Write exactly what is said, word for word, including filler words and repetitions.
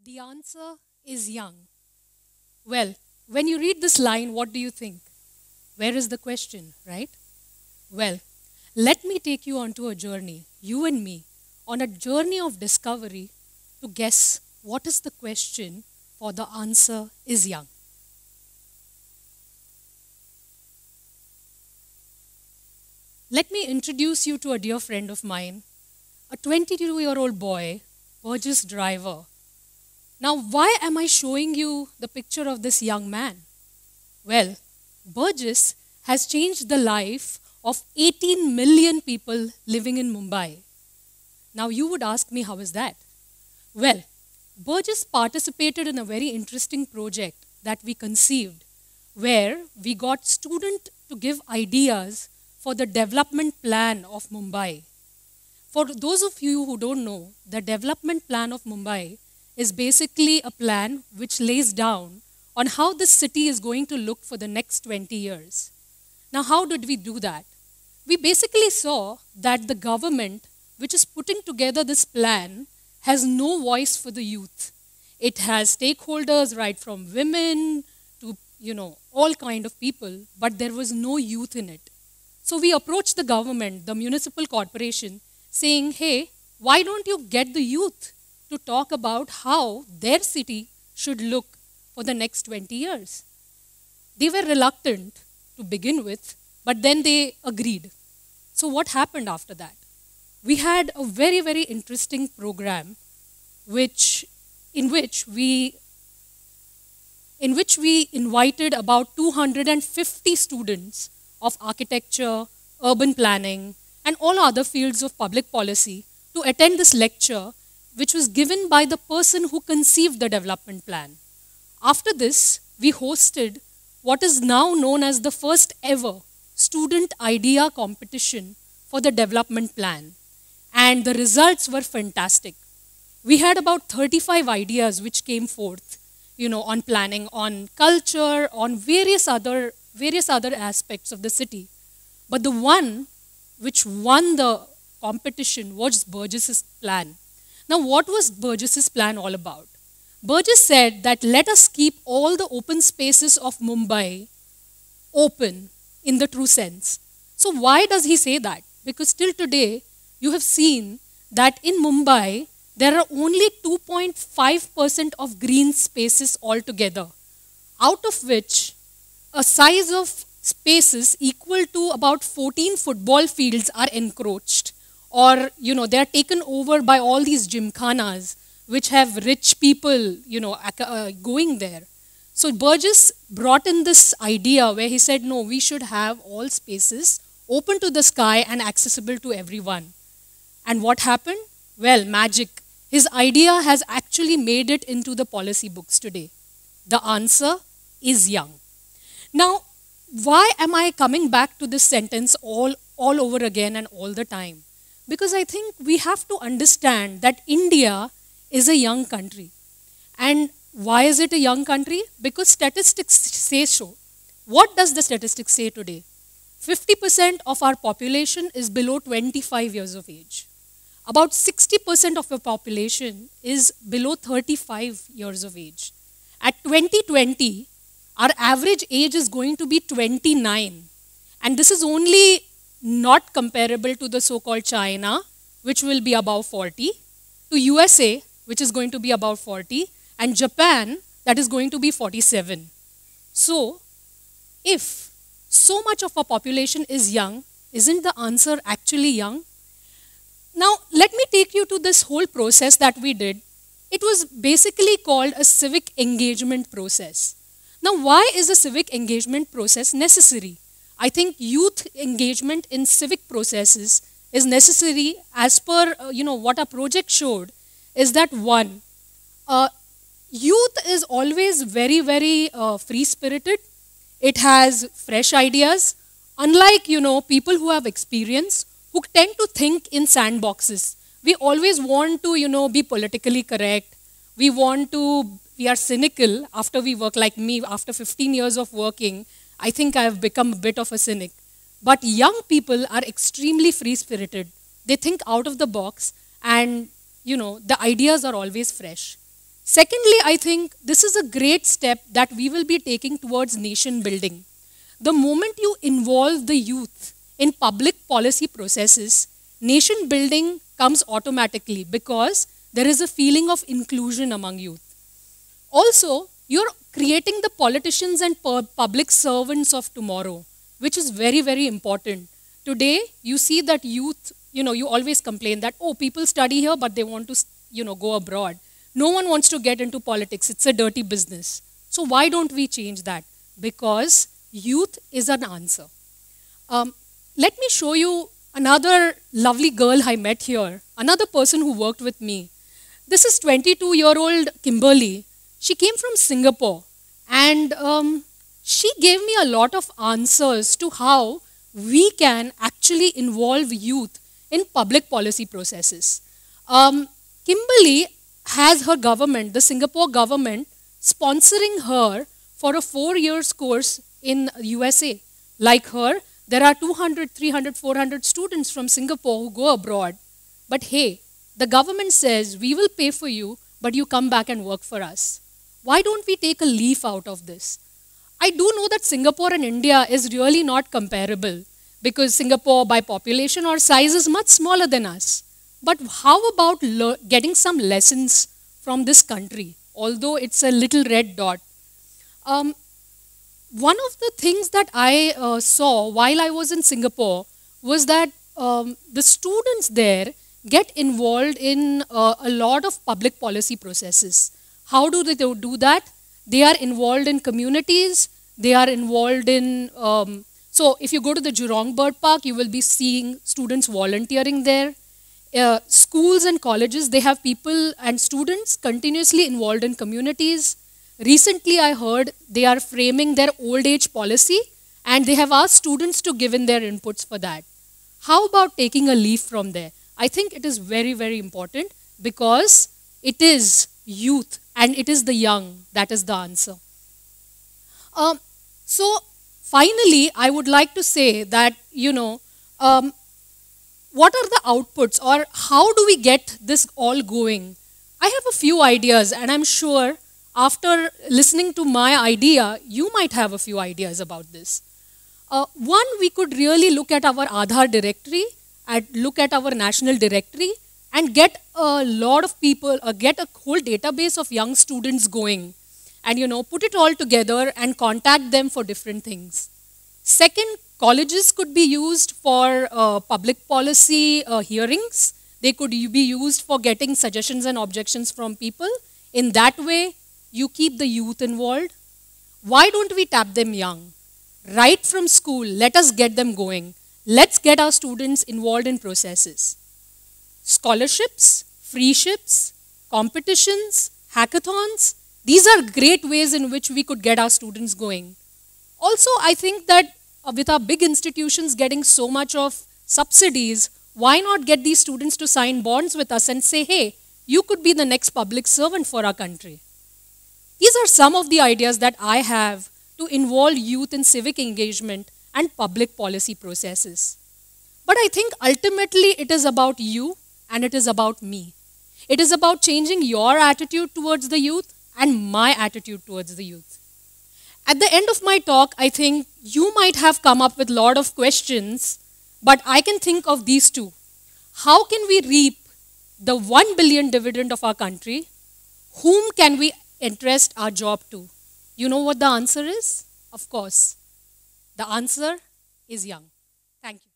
The answer is young. Well, when you read this line, what do you think? Where is the question, right? Well, let me take you onto a journey, you and me, on a journey of discovery to guess what is the question for the answer is young. Let me introduce you to a dear friend of mine, a twenty-two-year-old boy, Burgess Driver. Now, why am I showing you the picture of this young man? Well, Burgess has changed the life of eighteen million people living in Mumbai. Now, you would ask me, how is that? Well, Burgess participated in a very interesting project that we conceived, where we got students to give ideas for the development plan of Mumbai. For those of you who don't know, the development plan of Mumbai is basically a plan which lays down on how this city is going to look for the next twenty years. Now, how did we do that? We basically saw that the government, which is putting together this plan, has no voice for the youth. It has stakeholders right from women to, you know, all kind of people, but there was no youth in it. So we approached the government, the municipal corporation, saying, hey, why don't you get the youth to talk about how their city should look for the next twenty years? They were reluctant to begin with, but then they agreed. So what happened after that? We had a very, very interesting program which, in, which we, in which we invited about two hundred fifty students of architecture, urban planning, and all other fields of public policy to attend this lecture, which was given by the person who conceived the development plan. After this, we hosted what is now known as the first ever student idea competition for the development plan. And the results were fantastic. We had about thirty-five ideas which came forth, you know, on planning, on culture, on various other, various other aspects of the city. But the one which won the competition was Burgess's plan. Now, what was Burgess's plan all about? Burgess said that let us keep all the open spaces of Mumbai open in the true sense. So why does he say that? Because till today, you have seen that in Mumbai, there are only two point five percent of green spaces altogether, out of which a size of spaces equal to about fourteen football fields are encroached, or, you know, they are taken over by all these gymkhanas, which have rich people, you know, uh, going there. So Burgess brought in this idea where he said, no, we should have all spaces open to the sky and accessible to everyone. And what happened? Well, magic. His idea has actually made it into the policy books today. The answer is young. Now, why am I coming back to this sentence all, all over again and all the time? Because I think we have to understand that India is a young country. And why is it a young country? Because statistics say so. What does the statistics say today? fifty percent of our population is below twenty-five years of age. About sixty percent of our population is below thirty-five years of age. At twenty twenty, our average age is going to be twenty-nine. And this is only not comparable to the so-called China, which will be above forty, to U S A, which is going to be about forty, and Japan, that is going to be forty-seven. So, if so much of our population is young, isn't the answer actually young? Now, let me take you to this whole process that we did. It was basically called a civic engagement process. Now, why is a civic engagement process necessary? I think youth engagement in civic processes is necessary as per, uh, you know, what our project showed is that one, uh, youth is always very, very uh, free-spirited. It has fresh ideas, unlike, you know, people who have experience, who tend to think in sandboxes. We always want to, you know, be politically correct. We want to, we are cynical after we work, like me, after fifteen years of working, I think I have become a bit of a cynic. But young people are extremely free-spirited. They think out of the box and, you know, the ideas are always fresh. Secondly, I think this is a great step that we will be taking towards nation building. The moment you involve the youth in public policy processes, nation building comes automatically because there is a feeling of inclusion among youth. Also, you're creating the politicians and public servants of tomorrow, which is very, very important. Today, you see that youth, you know, you always complain that, oh, people study here, but they want to, you know, go abroad. No one wants to get into politics. It's a dirty business. So why don't we change that? Because youth is an answer. Um, let me show you another lovely girl I met here, another person who worked with me. This is twenty-two-year-old Kimberly. She came from Singapore, and um, she gave me a lot of answers to how we can actually involve youth in public policy processes. Um, Kimberly has her government, the Singapore government, sponsoring her for a four years course in U S A. Like her, there are two hundred, three hundred, four hundred students from Singapore who go abroad. But hey, the government says, we will pay for you, but you come back and work for us. Why don't we take a leaf out of this? I do know that Singapore and India is really not comparable because Singapore by population or size is much smaller than us. But how about getting some lessons from this country, although it's a little red dot? Um, one of the things that I uh, saw while I was in Singapore was that um, the students there get involved in uh, a lot of public policy processes. How do they do that? They are involved in communities. They are involved in, um, so if you go to the Jurong Bird Park, you will be seeing students volunteering there. Uh, schools and colleges, they have people and students continuously involved in communities. Recently, I heard they are framing their old age policy and they have asked students to give in their inputs for that. How about taking a leaf from there? I think it is very, very important because it is youth and it is the young that is the answer. Um, so finally, I would like to say that, you know, um, what are the outputs or how do we get this all going? I have a few ideas and I'm sure after listening to my idea, you might have a few ideas about this. Uh, one, we could really look at our Aadhaar directory, and look at our national directory and get a lot of people, uh, get a whole database of young students going and, you know, put it all together and contact them for different things. Second, colleges could be used for uh, public policy uh, hearings. They could be used for getting suggestions and objections from people. In that way, you keep the youth involved. Why don't we tap them young? Right from school, let us get them going. Let's get our students involved in processes. Scholarships, freeships, competitions, hackathons, these are great ways in which we could get our students going. Also, I think that with our big institutions getting so much of subsidies, why not get these students to sign bonds with us and say, hey, you could be the next public servant for our country. These are some of the ideas that I have to involve youth in civic engagement and public policy processes. But I think ultimately it is about you and it is about me. It is about changing your attitude towards the youth and my attitude towards the youth. At the end of my talk, I think you might have come up with a lot of questions, but I can think of these two. How can we reap the one billion dividend of our country? Whom can we entrust our job to? You know what the answer is? Of course, the answer is young. Thank you.